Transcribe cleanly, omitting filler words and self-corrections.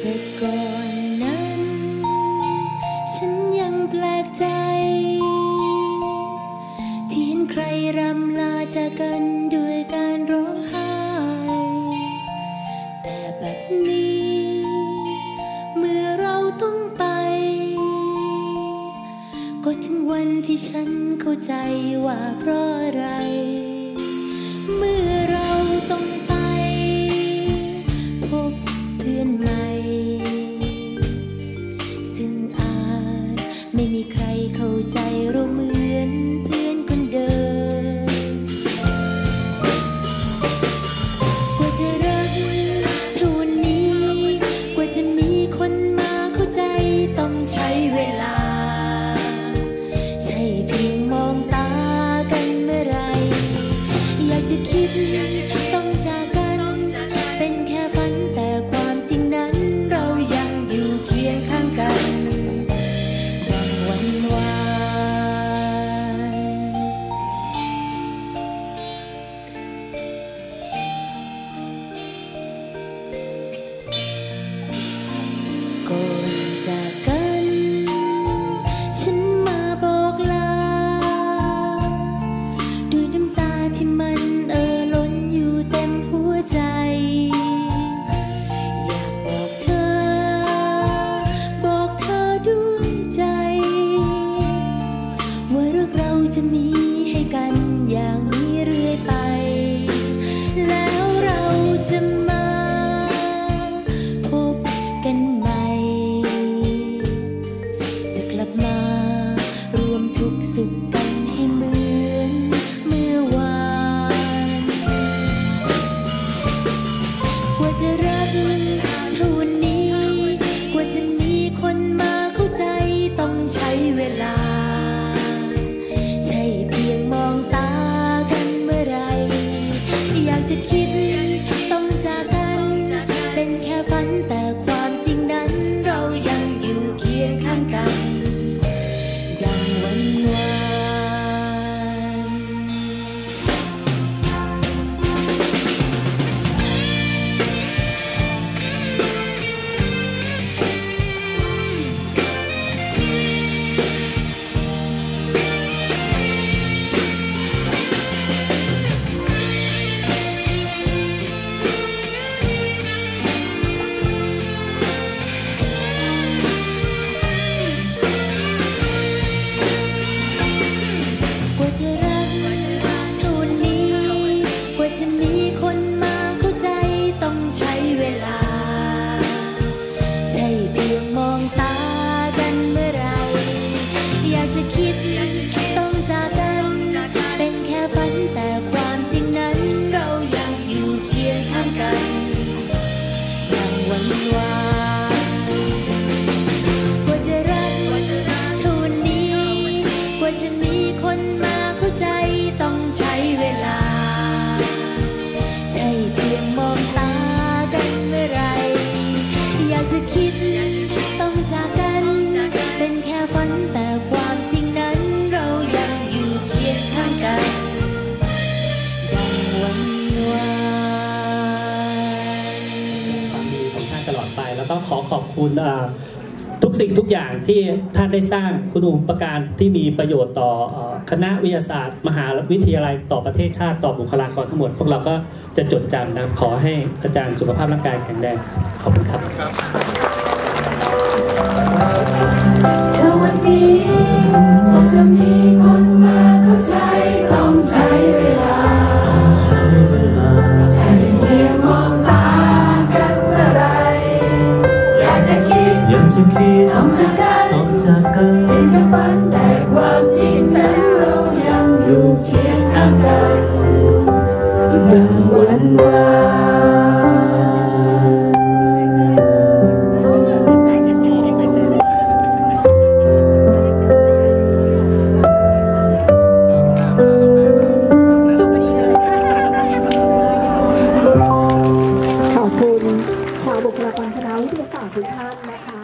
แต่ก่อนนั้นฉันยังแปลกใจที่เห็นใครรำลาจากกันด้วยการร้องไห้แต่บัดนี้เมื่อเราต้องไปก็ถึงวันที่ฉันเข้าใจว่าเพราะอะไรเมื่อเราต้องไปพบเพื่อนใหม่ซึ่งอาจไม่มีใครเข้าใจเราเหมือนเพื่อนคนเดิมกว่าจะรักเท่านี้กว่าจะมีคนมาเข้าใจต้องใช้เวลาใช่เพียงมองตากันเมื่อไรอยากจะคิดต้องจากกันเป็นแค่ฝันแต่ความจริงนั้นเรายังอยู่เคียงข้างกันดังวันวานก่อนจากกันฉันมาบอกลาด้วยน้ำตาที่มันล้นอยู่เต็มหัวใจอยากบอกเธอด้วยใจว่ารักเราจะมีให้กันอย่างนี้เรื่อยไปแล้วเราจะมาพบกันใหม่จะกลับมารวมทุกข์สุขกันให้เหมือนเมื่อวานกว่าจะรักเท่านี้กว่าจะมีคนมาเข้าใจต้องใช้เวลาใช่เพียงมองตากันเมื่อไรอยากจะคิดต้องจากกันเป็นแค่ฝันแต่ความจริงนั้นเรายังอยู่เคียงข้างกันดังวันวานกว่าจะรักเท่านี้กว่าจะมีคนมาเข้าใจต้องใช้เวลาใช่เพียงมองตากันเมื่อไรอยากจะคิดต้องจากกันเป็นแค่ฝันแต่ความจริงนั้นเรายังอยู่เคียงข้างกันดังวันวานกว่าจะรักเท่านี้กว่าจะมีคนมาเข้าใจต้องใช้เวลาใช่เพียงมองตากันเมื่อไรอยากจะคิดต้องจากกันเป็นแค่ฝันแต่ความจริงนั้นเรายังอยู่เคียงข้างกันดังวันวานความดีของท่านตลอดไปแล้วก็ขอขอบคุณทุกสิ่งทุกอย่างที่ท่านได้สร้างคุณูปการที่มีประโยชน์ต่อคณะวิทยาศาสตร์มหาวิทยาลัยต่อประเทศชาติต่อบุคลากรทั้งหมดพวกเราก็จะจดจำนะขอให้อาจารย์สุขภาพร่างกายแข็งแรงขอบคุณครับถ้าวันนี้จะมีคนมาเข้าใจต้องใช้เวลาใช่เพียงมองตากันเมื่อไรอยากจะคิดต้องจากกันเป็นแค่ฝันแต่ความจริงนั้นเรายังอยู่เคียงข้างกันดังวันวานขอบคุณชาวบุคลากรคณะวิทยาศาสตร์ทุกท่านนะคะ